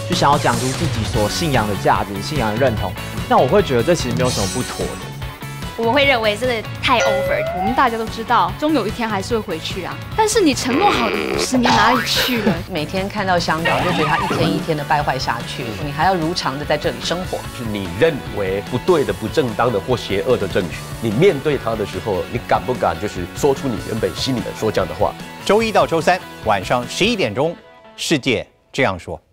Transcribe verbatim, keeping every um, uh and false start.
就想要讲出自己所信仰的价值、信仰的认同，那我会觉得这其实没有什么不妥的。 我会认为这个太 over。 我们大家都知道，终有一天还是会回去啊。但是你承诺好的五十年哪里去了？ 每天看到香港，就觉得它一天一天的败坏下去，你还要如常的在这里生活。 是你认为不对的、不正当的或邪恶的政权，你面对它的时候，你敢不敢就是说出你原本心里面说这样的话？ 周一到周三晚上十一点钟，世界这样说。